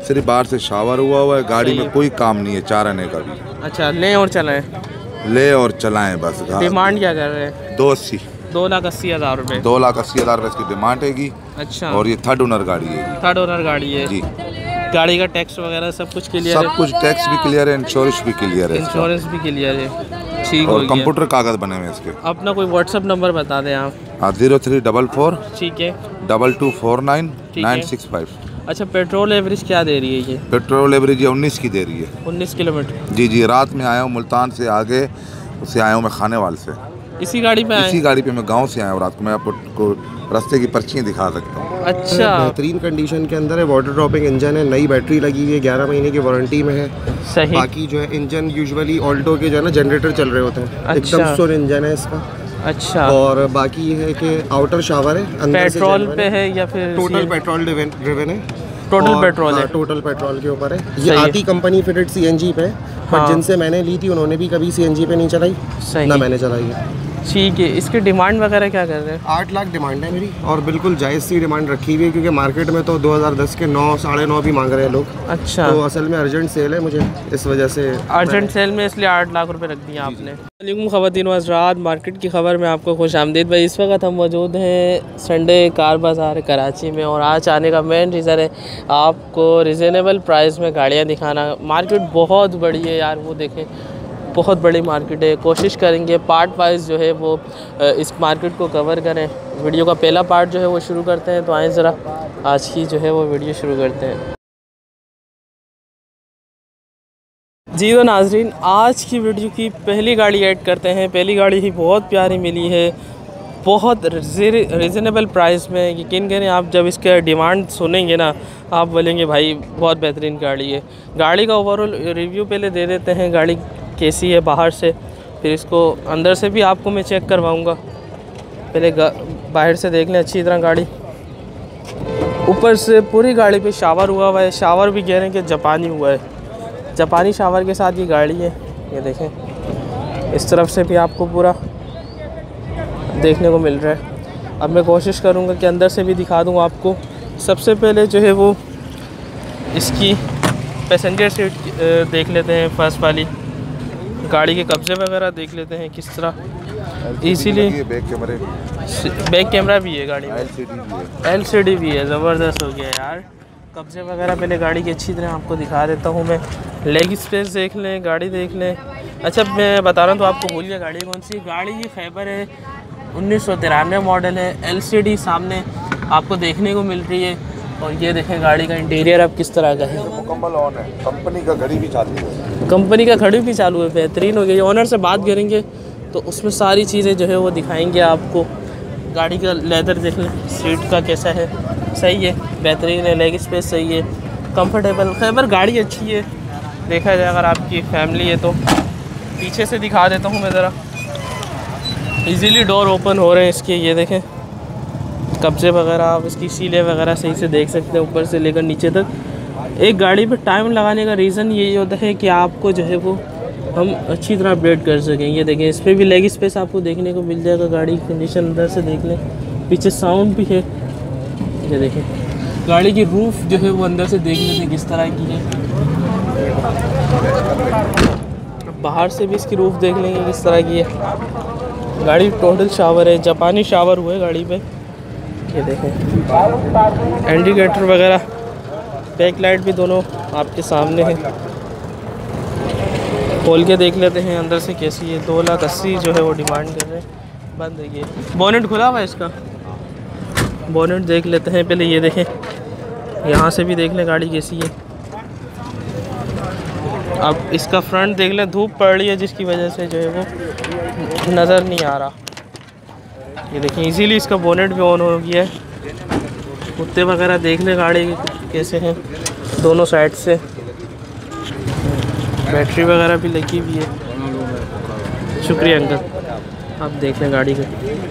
सिर्फ बाहर से शावर हुआ है, गाड़ी में कोई काम नहीं है, 4 आने का भी। अच्छा, लें और चलाएं? ले और चलाएं बस। डिमांड क्या कर रहे हैं? 280। 2,80,000 रुपये। 2,80,000 रुपये इसकी डिमांड हैगी। अच्छा। और ये थर्ड ओनर गाड़ी है। थर्ड ओनर गाड़ी है जी। गाड़ी का टैक्स वगैरह सब कुछ क्लियर है? सब कुछ टैक्स भी क्लियर है, इंश्योरेंस भी क्लियर है। इंश्योरेंस भी क्लियर है, ठीक और हो कंप्यूटर कागज बने हुए इसके। अपना कोई व्हाट्सअप नंबर बता दें आप। 0344 ठीक है 2249 965। अच्छा, पेट्रोल एवरेज क्या दे रही है ये? पेट्रोल एवरेज 19 की दे रही है। 19 किलोमीटर। जी जी, रात में आया हूँ मुल्तान से, आगे उससे आया हूँ मैं खानेवाल से। इसी गाड़ी पे आए? इसी गाड़ी पे मैं गांव से आया हूँ रात को। मैं आपको रास्ते की पर्चियाँ दिखा सकता हूँ। अच्छा, बेहतरीन कंडीशन के अंदर है, वाटर ड्रॉपिंग इंजन है, नई बैटरी लगी हुई है, 11 महीने की वारंटी में है। सही। बाकी जो है इंजन यूजुअली ऑल्टो के जो है ना जनरेटर चल रहे होते हैं। अच्छा। एकदम सुर इंजन है इसका। अच्छा। और बाकी ये है कि आउटर शावर है, अंदर से पेट्रोल genuine पे है या फिर टोटल पेट्रोल ड्रिवन है? टोटल पेट्रोल है। टोटल पेट्रोल के ऊपर है ये। आती कंपनी फिटेड सीएनजी पे, बट जिनसे मैंने ली थी उन्होंने भी कभी सीएनजी पे नहीं चलाई, ना मैंने चलाई है। ठीक है, इसकी डिमांड वगैरह क्या कर रहे हैं? 8 लाख डिमांड है मेरी, और बिल्कुल जायज़ सी डिमांड रखी हुई है, क्योंकि मार्केट में तो 2010 के 9 साढ़े 9 भी मांग रहे हैं लोग। अच्छा। तो असल में अर्जेंट सेल है मुझे, इस वजह से अर्जेंट सेल में, इसलिए 8 लाख रुपए रख दिए आपने। वालेकुम ख़वातीन व हज़रात, मार्केट की ख़बर में आपको खुश आमदीद भाई। इस वक्त हम मौजूद हैं संडे कार बाज़ार कराची में, और आज आने का मेन रीज़न है आपको रिजनेबल प्राइस में गाड़ियाँ दिखाना। मार्केट बहुत बड़ी है यार, वो देखें बहुत बड़ी मार्केट है। कोशिश करेंगे पार्ट वाइज जो है वो इस मार्केट को कवर करें। वीडियो का पहला पार्ट जो है वो शुरू करते हैं, तो आए ज़रा आज की जो है वो वीडियो शुरू करते हैं। जी तो नाजरीन, आज की वीडियो की पहली गाड़ी ऐड करते हैं। पहली गाड़ी ही बहुत प्यारी मिली है, बहुत रिजनेबल प्राइस में। यकीन करें, आप जब इसका डिमांड सुनेंगे ना, आप बोलेंगे भाई बहुत बेहतरीन गाड़ी है। गाड़ी का ओवरऑल रिव्यू पहले दे देते हैं, गाड़ी कैसी है बाहर से, फिर इसको अंदर से भी आपको मैं चेक करवाऊँगा। पहले बाहर से देख लें अच्छी तरह गाड़ी। ऊपर से पूरी गाड़ी पे शावर हुआ हुआ है, शावर भी कह रहे हैं कि जापानी हुआ है, जापानी शावर के साथ ये गाड़ी है। ये देखें, इस तरफ से भी आपको पूरा देखने को मिल रहा है। अब मैं कोशिश करूँगा कि अंदर से भी दिखा दूँ आपको। सबसे पहले जो है वो इसकी पैसेंजर सीट देख लेते हैं, फर्स्ट वाली। गाड़ी के कब्जे वगैरह देख लेते हैं किस तरह। इसीलिए बैक कैमरा भी है गाड़ी में, LCD भी है। ज़बरदस्त हो गया यार। कब्जे वगैरह पहले गाड़ी की अच्छी तरह आपको दिखा देता हूँ मैं। लेग स्पेस देख लें, गाड़ी देख लें। अच्छा, मैं बता रहा हूँ तो आपको भूल गया गाड़ी कौन सी। गाड़ी ये खैबर है, 1993 मॉडल है। LCD सामने आपको देखने को मिल रही है। और ये देखें गाड़ी का इंटीरियर अब किस तरह का है, मुकम्मल ऑन है। कंपनी का घड़ी भी चालू है। कंपनी का घड़ी भी चालू है, बेहतरीन हो गई। ओनर से बात करेंगे तो उसमें सारी चीज़ें जो है वो दिखाएंगे आपको। गाड़ी का लेदर देख लें, सीट का कैसा है, सही है, बेहतरीन है। लेग स्पेस सही है, कंफर्टेबल। खैबर गाड़ी अच्छी है, देखा जाए अगर आपकी फैमिली है तो। पीछे से दिखा देता हूँ मैं ज़रा। इजीली डोर ओपन हो रहे हैं इसके, ये देखें कब्जे वगैरह। आप इसकी सीलें वगैरह सही से देख सकते हैं, ऊपर से लेकर नीचे तक। एक गाड़ी पे टाइम लगाने का रीज़न यही होता है कि आपको जो है वो हम अच्छी तरह अपडेट कर सकें। ये देखें, इस पर भी लेग स्पेस आपको देखने को मिल जाएगा। गाड़ी की कंडीशन अंदर से देख लें, पीछे साउंड भी है। ये देखें, गाड़ी की रूफ़ जो है वो अंदर से देख लेते हैं किस तरह की है। बाहर से भी इसकी रूफ़ देख लेंगे किस तरह की है। गाड़ी टोटल शावर है, जापानी शावर हुआ है गाड़ी पे। ये देखें, इंडिकेटर वगैरह, बैक लाइट भी दोनों आपके सामने है। खोल के देख लेते हैं अंदर से कैसी है। 2,80,000 जो है वो डिमांड कर रहे हैं। बंद है ये। बोनेट खुला हुआ है इसका, बोनेट देख लेते हैं पहले। ये देखें, यहाँ से भी देख लें गाड़ी कैसी है। अब इसका फ्रंट देख लें, धूप पड़ रही है जिसकी वजह से जो है वो नज़र नहीं आ रहा। ये देखें, इजीली इसका बोनेट भी ऑन हो गया है। कुत्ते वगैरह देख लें गाड़ी कैसे हैं दोनों साइड से। बैटरी वगैरह भी लगी हुई है। शुक्रिया अंकल। आप देख लें गाड़ी को,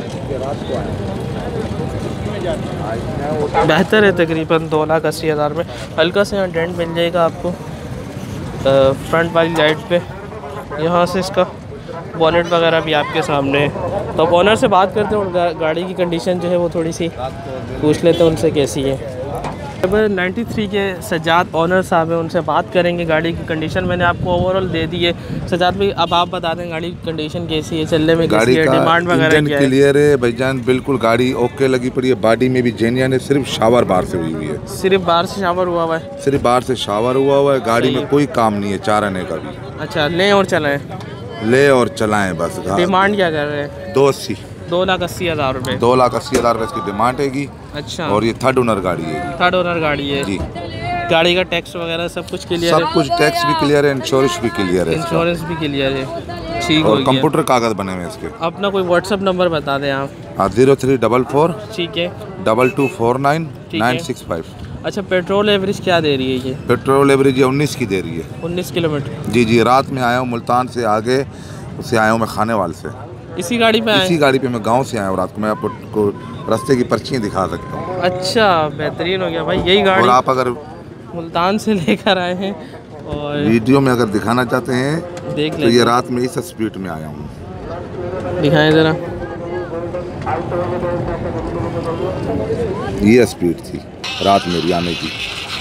बेहतर है। तकरीबन 2,80,000 में हल्का से यहाँ डेंट मिल जाएगा आपको फ्रंट वाली लाइट पे। यहाँ से इसका बोनेट वगैरह भी आपके सामने है। तो ओनर से बात करते हैं और गाड़ी की कंडीशन जो है वो थोड़ी सी पूछ लेते हैं उनसे कैसी है। अब 93 के सज्जाद ओनर साहब हैं, उनसे बात करेंगे। गाड़ी की कंडीशन मैंने आपको ओवरऑल दे दी है। सज्जाद भाई अब आप बता दें गाड़ी की कंडीशन कैसी है, चलने में कैसी है, डिमांड वगैरह क्या है? क्लियर है भाईजान, बिल्कुल गाड़ी ओके लगी पड़ी है। बॉडी में भी जेन्युइन है, सिर्फ शावर बाहर से हुई हुई है। सिर्फ बाहर से शावर हुआ है? सिर्फ बाहर से शावर हुआ है। गाड़ी में कोई काम नहीं है 4 आने का भी। अच्छा, लें और चलाएं? ले और चलाएं बस। डिमांड क्या कर रहे हैं? 280। 2,80,000 रुपये। 2,80,000 रुपये इसकी डिमांड हैगी। अच्छा। और ये थर्ड ओनर गाड़ी है। थर्ड ओनर गाड़ी है जी। गाड़ी का टैक्स वगैरह सब कुछ क्लियर है? सब कुछ टैक्स भी क्लियर है, इंश्योरेंस भी क्लियर है। इंश्योरेंस भी क्लियर है, ठीक हो और गया। कंप्यूटर कागज बने हुए इसके। अपना कोई व्हाट्सअप नंबर बता दें आप। 0344 ठीक है 2249 965। अच्छा, पेट्रोल एवरेज क्या दे रही है ये? पेट्रोल एवरेज 19 की दे रही है। 19 किलोमीटर? जी जी। रात में आया हूँ मुल्तान से, आगे उससे आया हूँ मैं खानेवाल से। इसी गाड़ी पे आए? इसी गाड़ी पे मैं गांव से आया हूँ। रात को मैं आपको रास्ते की पर्चियाँ दिखा सकता हूँ। अच्छा, बेहतरीन हो गया भाई। यही गाड़ी और आप अगर मुल्तान से लेकर आए हैं और वीडियो में अगर दिखाना चाहते हैं देख तो ये रात में इस स्पीड में आया हूँ। दिखाएं ज़रा। ये स्पीड थी रात मेरी आने की।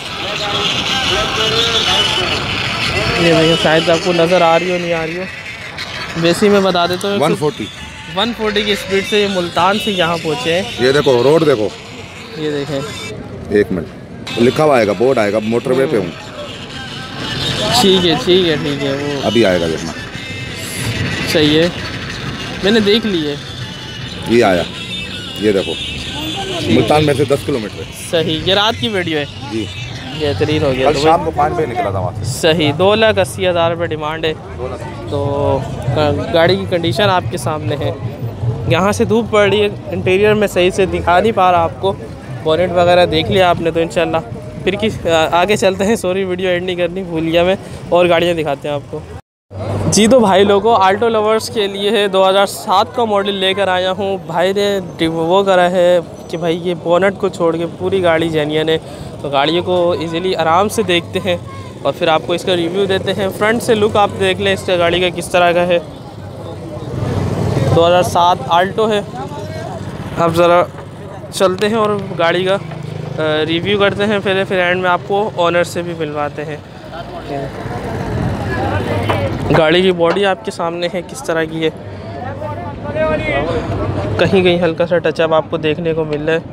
ये भैया शायद आपको नज़र आ रही हो नहीं आ रही हो, वैसे मैं बता देता हूँ। 140 की स्पीड से ये मुल्तान से यहाँ पहुँचे हैं। ये देखो रोड देखो, ये देखें। 1 मिनट लिखा हुआ आएगा, बोर्ड आएगा, मोटरवे पे हूँ। ठीक है ठीक है ठीक है, वो अभी आएगा देखना। सही है, मैंने देख ली है। ये आया, ये देखो मुल्तान में से 10 किलोमीटर है। सही, ये रात की वीडियो है जी। बेहतरीन हो गया। कल शाम को 5 बजे निकला था वहाँ से। सही, 2,80,000 रुपये डिमांड है। तो गाड़ी की कंडीशन आपके सामने है। यहाँ से धूप पड़ रही है, इंटीरियर में सही से दिखा नहीं पा रहा आपको। बोनेट वगैरह देख लिया आपने तो इंशाल्लाह फिर आगे चलते हैं। सॉरी वीडियो एंड नहीं करनी भूल गया मैं, और गाड़ियाँ दिखाते हैं आपको। जी तो भाई लोगों, आल्टो लवर्स के लिए है 2007 का मॉडल लेकर आया हूँ। भाई ने वो करा है कि भाई ये बोनट को छोड़ के पूरी गाड़ी जेन्युइन है। तो गाड़ियों को इजीली आराम से देखते हैं और फिर आपको इसका रिव्यू देते हैं। फ्रंट से लुक आप देख लें इसका गाड़ी का किस तरह का है। 2007 आल्टो है। अब ज़रा चलते हैं और गाड़ी का रिव्यू करते हैं। फिर एंड में आपको ओनर से भी मिलवाते हैं। गाड़ी की बॉडी आपके सामने है किस तरह की है। कहीं कहीं हल्का सा टचअप आपको देखने को मिल रहा है।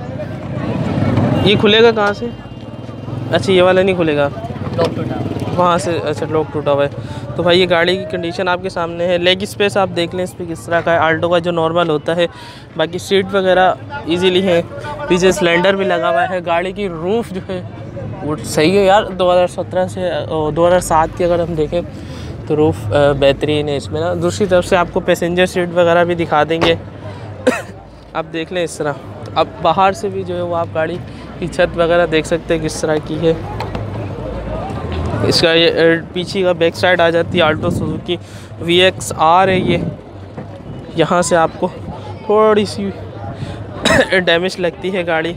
ये खुलेगा कहाँ से? अच्छा, ये वाला नहीं खुलेगा, वहाँ से। अच्छा, लॉक टूटा हुआ है। तो भाई ये गाड़ी की कंडीशन आपके सामने है। लेग स्पेस आप देख लें इस पर किस तरह का है, आल्टो का जो नॉर्मल होता है। बाकी सीट वगैरह इजीली है, पीछे सिलेंडर भी लगा हुआ है। गाड़ी की रूफ़ जो है वो सही है यार। 2017 से 2007 की अगर हम देखें तो रूफ़ बेहतरीन है इसमें ना। दूसरी तरफ से आपको पैसेंजर सीट वगैरह भी दिखा देंगे। आप देख लें इस तरह। अब बाहर से भी जो है वो आप गाड़ी की छत वगैरह देख सकते हैं किस तरह की है। इसका ये पीछे का बैक साइड आ जाती है आल्टो सुजुकी VXR है ये। यहाँ से आपको थोड़ी सी डैमेज लगती है गाड़ी।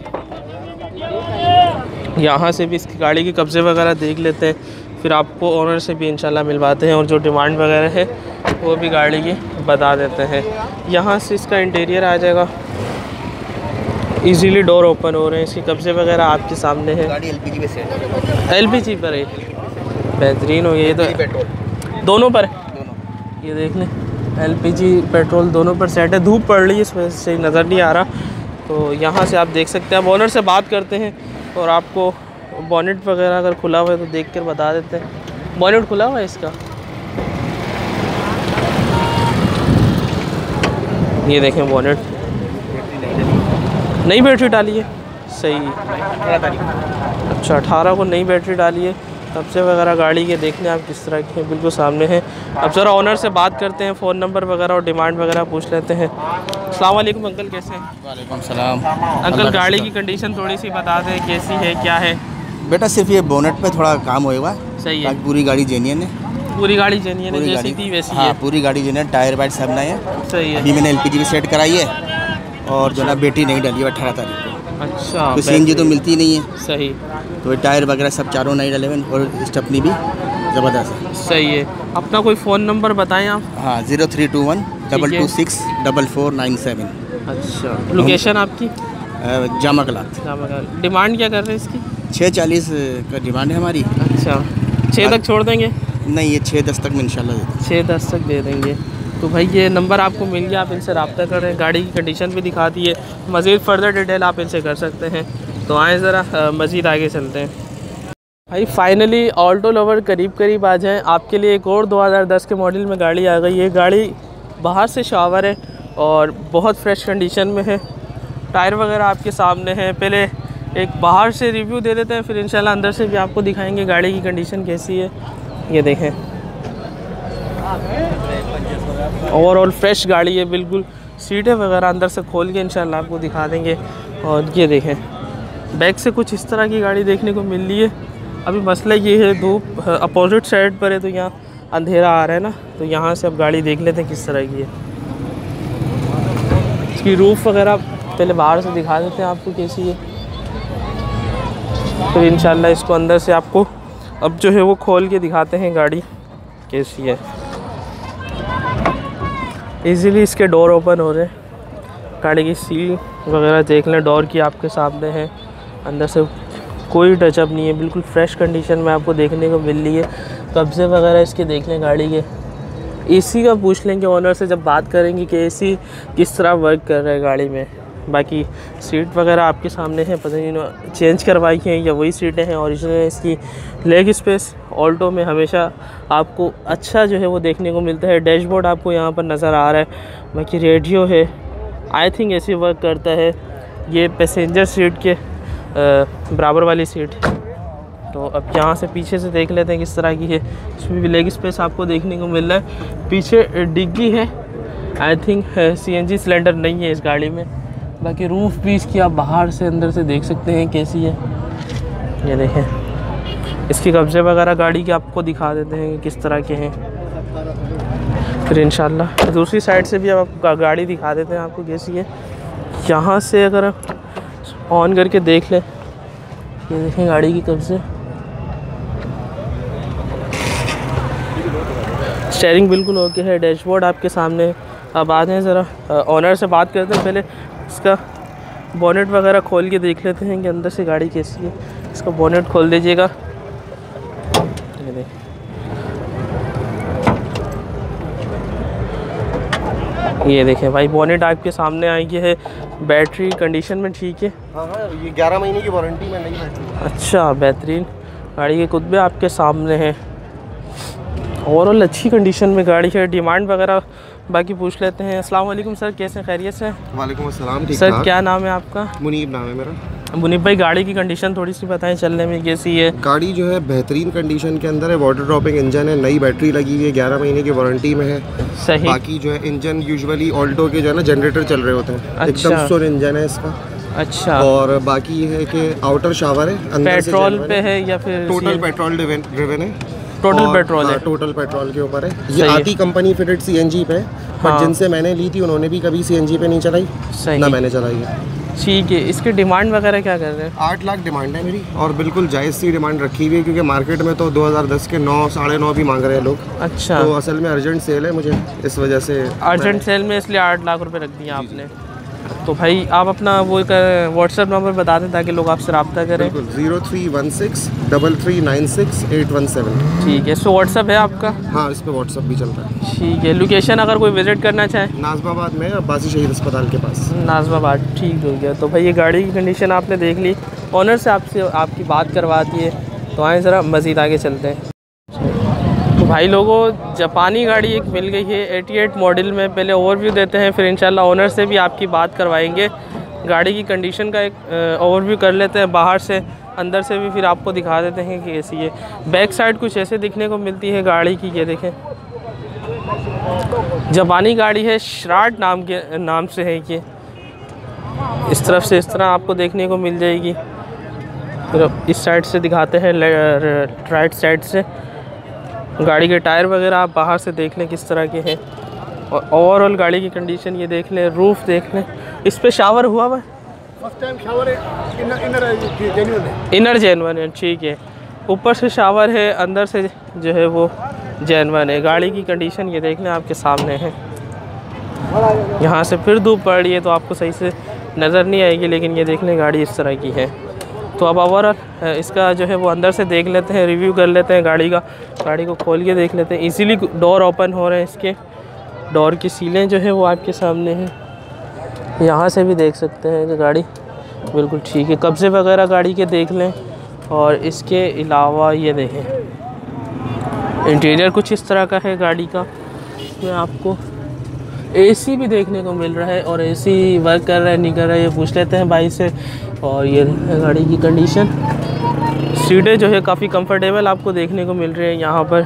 यहाँ से भी इसकी गाड़ी के कब्ज़े वगैरह देख लेते हैं, फिर आपको ओनर से भी इंशाल्लाह मिलवाते हैं और जो डिमांड वगैरह है वो भी गाड़ी की बता देते हैं। यहाँ से इसका इंटीरियर आ जाएगा, इजीली डोर ओपन हो रहे हैं। इसके कब्ज़े वगैरह आपके सामने है। गाड़ी LPG पे सेट है। LPG पर है, बेहतरीन हो गया। ये तो पेट्रोल दोनों पर है, ये देख लें LPG पेट्रोल दोनों पर सेट है। धूप पड़ रही है इस वजह से नज़र नहीं आ रहा। तो यहाँ से आप देख सकते हैं। अब ओनर से बात करते हैं और आपको बॉनेट वगैरह अगर खुला हुआ है तो देख कर बता देते हैं। बॉनेट खुला हुआ है इसका, ये देखें बॉनेट। नई बैटरी डाली है, सही। अच्छा, 18 को नई बैटरी डाली है। कब्जे वगैरह गाड़ी के देखने आप किस तरह के हैं, बिल्कुल सामने हैं। अब ज़रा ओनर से बात करते हैं, फ़ोन नंबर वगैरह और डिमांड वगैरह पूछ लेते हैं। अस्सलाम वालेकुम अंकल, कैसे हैं? वालेकुम सलाम। अंकल गाड़ी की कंडीशन थोड़ी सी बता दें, कैसी है क्या है? बेटा सिर्फ ये बोनेट पे थोड़ा काम होएगा, सही है। पूरी गाड़ी जेन्युइन है। पूरी गाड़ी जेन्युइन है, जैसी थी वैसी हाँ, है। पूरी गाड़ी जेन्युइन, टायर वायर सब नए हैं। सही है। अभी मैंने LPG भी सेट कराई है और जो ना बैटरी नहीं डाली है 18 तारीख को। अच्छा, तो CNG तो मिलती नहीं है, सही। तो टायर वगैरह सब चारों नए डले हुए और स्टेपनी भी ज़बरदस्त है। सही है। अपना कोई फ़ोन नंबर बताएं आप। हाँ, 0321 226 4497। अच्छा, लोकेशन आपकी? जामा कलात। डिमांड क्या कर रहे हैं इसकी? 640 का डिमांड है हमारी। अच्छा, 6 तक छोड़ देंगे? नहीं, ये 6-10 तक में इंशाल्लाह दे देंगे। 6-10 तक दे देंगे। तो भाई ये नंबर आपको मिल गया, आप इनसे रब्ता करें। गाड़ी की कंडीशन भी दिखा दी है, मज़ीद फर्दर डिटेल आप इनसे कर सकते हैं। तो आए ज़रा मज़ीद आगे चलते हैं। भाई फाइनली ऑल्टो लवर करीब आ जाएँ। आपके लिए एक और 2010 के मॉडल में गाड़ी आ गई है। गाड़ी बाहर से शावर है और बहुत फ्रेश कंडीशन में है। टायर वगैरह आपके सामने हैं। पहले एक बाहर से रिव्यू दे देते हैं, फिर इंशाल्लाह अंदर से भी आपको दिखाएंगे गाड़ी की कंडीशन कैसी है। ये देखें, ओवरऑल फ्रेश गाड़ी है बिल्कुल। सीटें वगैरह अंदर से खोल के इंशाल्लाह आपको दिखा देंगे। और ये देखें, बैक से कुछ इस तरह की गाड़ी देखने को मिल रही है। अभी मसला ये है, धूप अपोजिट साइड पर है तो यहाँ अंधेरा आ रहा है ना, तो यहाँ से अब गाड़ी देख लेते हैं किस तरह की है। इसकी रूफ़ वगैरह पहले बाहर से दिखा देते हैं आपको कैसी है, फिर इंशाल्लाह इसको अंदर से आपको अब जो है वो खोल के दिखाते हैं गाड़ी कैसी है। इजीली इसके डोर ओपन हो रहे हैं। गाड़ी की सील वगैरह देख लें, डोर की आपके सामने है। अंदर से कोई टचअप नहीं है, बिल्कुल फ्रेश कंडीशन में आपको देखने को मिल रही है। कब्जे वगैरह इसके देख लें गाड़ी के। एसी का पूछ लेंगे ओनर से जब बात करेंगे कि एसी किस तरह वर्क कर रहा है गाड़ी में। बाकी सीट वगैरह आपके सामने है, पता नहीं चेंज करवाई हैं या वही सीटें हैं ओरिजिनल। इसकी लेग स्पेस ऑल्टो में हमेशा आपको अच्छा जो है वो देखने को मिलता है। डैशबोर्ड आपको यहाँ पर नज़र आ रहा है। बाकी रेडियो है, आई थिंक एसी वर्क करता है। ये पैसेंजर सीट के बराबर वाली सीट। तो अब यहाँ से पीछे से देख लेते हैं किस तरह की है। इसमें भी लेग स्पेस आपको देखने को मिल रहा है। पीछे डिग्गी है, आई थिंक CNG सिलेंडर नहीं है इस गाड़ी में। बाकी रूफ़ भी इसकी आप बाहर से अंदर से देख सकते हैं कैसी है। ये देखें, इसके कब्जे वगैरह गाड़ी के आपको दिखा देते हैं कि किस तरह के हैं। फिर इंशाल्लाह दूसरी साइड से भी अब आपको गाड़ी दिखा देते हैं आपको कैसी है। यहाँ से अगर ऑन करके देख लें, ये देखें गाड़ी की कब्जे। स्टीयरिंग बिल्कुल ओके है, डैशबोर्ड आपके सामने। अब आते हैं ज़रा ऑनर से बात करते हैं। पहले इसका बोनेट वगैरह खोल के देख लेते हैं कि अंदर से गाड़ी कैसी है। इसका बोनेट खोल दीजिएगा। ये देखें भाई, बोनेट आपके सामने आई है। बैटरी कंडीशन में ठीक है। हाँ, ये 11 महीने की वारंटी में नहीं बैटरी। अच्छा, बेहतरीन। गाड़ी के कुतबे आपके सामने हैं। ओवरऑल अच्छी कंडीशन में गाड़ी है। डिमांड वगैरह बाकी पूछ लेते हैं। अस्सलाम वालेकुम सर, कैसे हैं, खैरियत से? वालेकुम अस्सलाम। ठीक सर, क्या नाम है आपका? मुनीब नाम है मेरा। मुनीब भाई, गाड़ी की कंडीशन थोड़ी सी बताएं, चलने में कैसी है? गाड़ी जो है बेहतरीन कंडीशन के अंदर है। वाटर ड्रॉपिंग इंजन है, नई बैटरी लगी हुई है, 11 महीने की वारंटी में है। सही। बाकी जो है इंजन यूजुअली ऑल्टो के जो है ना जनरेटर चल रहे होते हैं। अच्छा। एकदम सुन इंजन है इसका। अच्छा। और बाकी ये है कि आउटर शावर है, अंदर से पेट्रोल पे है या फिर टोटल पेट्रोल ड्रिवन है? टोटल पेट्रोल है। टोटल पेट्रोल के ऊपर है। ये आती कंपनी फिटेड CNG पे, पर जिनसे मैंने ली थी उन्होंने भी कभी CNG पे नहीं चलाई, ना मैंने चलाई है। ठीक है। इसके डिमांड वगैरह क्या कर रहे हैं? 8 लाख डिमांड है मेरी, और बिल्कुल जायज़ सी डिमांड रखी हुई है, क्योंकि मार्केट में तो 2010 के 9 साढ़े 9 भी मांग रहे हैं लोग। अच्छा। तो असल में अर्जेंट सेल है मुझे, इस वजह से अर्जेंट सेल में इसलिए 8 लाख रुपए रख दिए आपने। तो भाई आप अपना वो व्हाट्सएप नंबर बता दें ताकि लोग आपसे रब्ता करें। 0316 3396 817। ठीक है। सो व्हाट्सएप है आपका? हाँ, इस पर व्हाट्सएप भी चलता है। ठीक है। लोकेशन अगर कोई विज़िट करना चाहे? नाज़िमाबाद में, अब्बासी शहीद अस्पताल के पास। नाज़िमाबाद, ठीक हो गया। तो भाई ये गाड़ी की कंडीशन आपने देख ली, ऑनर से आपसे आपकी बात करवा दी है। तो आए ज़रा मज़ीद आगे चलते हैं। तो भाई लोगों, जापानी गाड़ी एक मिल गई है 88 मॉडल में। पहले ओवरव्यू देते हैं, फिर इंशाल्लाह ओनर से भी आपकी बात करवाएंगे। गाड़ी की कंडीशन का एक ओवरव्यू कर लेते हैं बाहर से, अंदर से भी फिर आपको दिखा देते हैं कि कैसी है। बैक साइड कुछ ऐसे दिखने को मिलती है गाड़ी की। ये देखें, जापानी गाड़ी है, श्राट नाम से है ये। इस तरफ से इस तरह आपको देखने को मिल जाएगी। फिर इस साइड से दिखाते हैं, राइट साइड से। गाड़ी के टायर वगैरह आप बाहर से देख लें किस तरह के हैं। और ओवरऑल गाड़ी की कंडीशन ये देख लें, रूफ़ देख लें। इस पे शावर हुआ हुआ है? फर्स्ट टाइम शावर है, इनर जेन्युइन है। ठीक है। ऊपर से शावर है, अंदर से जो है वो जेन्युइन है। गाड़ी की कंडीशन ये देख लें आपके सामने है। यहाँ से फिर धूप पड़ रही है तो आपको सही से नज़र नहीं आएगी, लेकिन ये देख लें गाड़ी इस तरह की है। तो अब ओवरऑल इसका जो है वो अंदर से देख लेते हैं, रिव्यू कर लेते हैं गाड़ी का। गाड़ी को खोल के देख लेते हैं। इजीली डोर ओपन हो रहे हैं, इसके डोर की सीलें जो है वो आपके सामने हैं। यहाँ से भी देख सकते हैं कि गाड़ी बिल्कुल ठीक है। कब्जे वगैरह गाड़ी के देख लें। और इसके अलावा ये देखें इंटीरियर कुछ इस तरह का है गाड़ी का। इसमें आपको एसी भी देखने को मिल रहा है, और एसी वर्क कर रहा है नहीं कर रहा है ये पूछ लेते हैं भाई से। और ये है गाड़ी की कंडीशन। सीटें जो है काफ़ी कंफर्टेबल आपको देखने को मिल रही है यहाँ पर,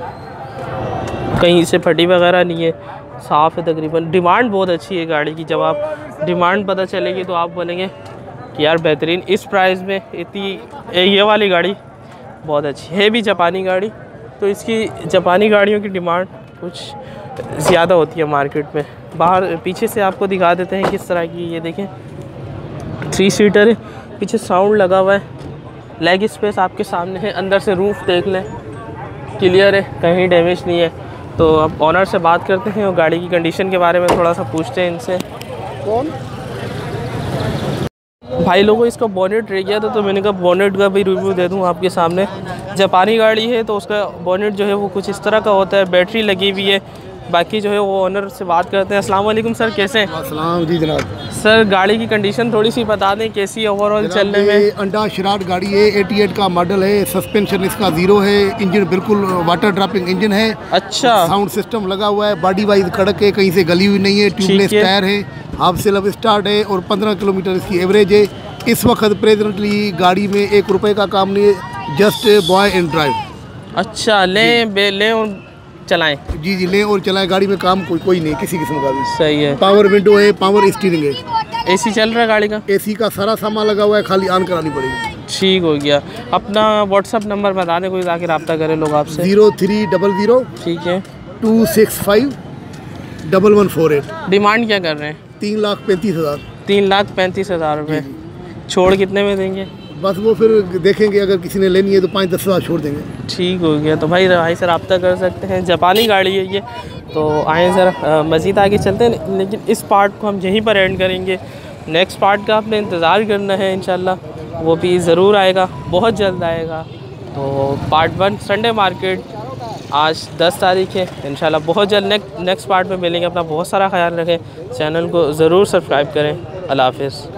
कहीं से फटी वगैरह नहीं है, साफ़ है तकरीबन। डिमांड बहुत अच्छी है गाड़ी की। जब आप डिमांड पता चलेगी तो आप बोलेंगे कि यार बेहतरीन, इस प्राइस में इतनी ये वाली गाड़ी बहुत अच्छी है। भी जापानी गाड़ी, तो इसकी जापानी गाड़ियों की डिमांड कुछ ज़्यादा होती है मार्केट में। बाहर पीछे से आपको दिखा देते हैं किस तरह की। ये देखें 3 सीटर है, पीछे साउंड लगा हुआ है, लेग स्पेस आपके सामने है। अंदर से रूफ़ देख लें, क्लियर है, कहीं डैमेज नहीं है। तो अब ऑनर से बात करते हैं और गाड़ी की कंडीशन के बारे में थोड़ा सा पूछते हैं इनसे। कौन भाई लोगों इसका बोनेट रह गया था, तो मैंने कहा बोनेट का भी रिव्यू दे दूं आपके सामने। जापानी गाड़ी है तो उसका बोनेट जो है वो कुछ इस तरह का होता है, बैटरी लगी हुई है। बाकी जो है वो ओनर से बात करते हैं। अस्सलाम वालेकुम सर, कैसे हैं? अस्सलाम जी जनाब। सर गाड़ी की कंडीशन थोड़ी सी बता दें, कैसी है ओवरऑल चलने में? अंडा शराट गाड़ी है, 88 का मॉडल है। सस्पेंशन इसका 0 है। इंजन बिल्कुल वाटर ड्रॉपिंग इंजन है। अच्छा, साउंड सिस्टम लगा हुआ है। बॉडी वाइज कड़क है, कहीं से गली हुई नहीं है। ट्यूबलेस टायर है, हाफ से लब स्टार्ट है, और 15 किलोमीटर इसकी एवरेज है। इस वक्त प्रेजेंटली गाड़ी में 1 रुपए का काम नहीं है, जस्ट बॉय एंड ड्राइव। अच्छा, लें और चलाएं। जी जी, ले और चलाएं। गाड़ी में काम कोई नहीं, किसी किस्म का भी। सही है। पावर विंडो है, पावर स्टीयरिंग है। एसी चल रहा है गाड़ी का? एसी का सारा सामान लगा हुआ है, खाली ऑन करानी पड़ेगी। ठीक हो गया। अपना व्हाट्सअप नंबर बता दें, कोई आके रब्ता करे लोग आपसे। 0300 ठीक है 265 1148। डिमांड क्या कर रहे हैं? 3,35,000। 3,35,000 रुपये। छोड़ कितने में देंगे? बस वो फिर देखेंगे, अगर किसी ने लेनी है तो 5-10 हज़ार छोड़ देंगे। ठीक हो गया। तो भाई से रब्ता कर सकते हैं। जापानी गाड़ी है ये। तो आए ज़रा मज़ीद आगे चलते हैं, लेकिन इस पार्ट को हम यहीं पर एंड करेंगे। नेक्स्ट पार्ट का आपने इंतज़ार करना है, इंशाल्लाह वो भी ज़रूर आएगा, बहुत जल्द आएगा। तो पार्ट 1 संडे मार्केट आज 10 तारीख है, इंशाल्लाह बहुत जल्द नेक्स्ट पार्ट में मिलेंगे। अपना बहुत सारा ख्याल रखें, चैनल को ज़रूर सब्सक्राइब करें। अल्लाह हाफ़िज़।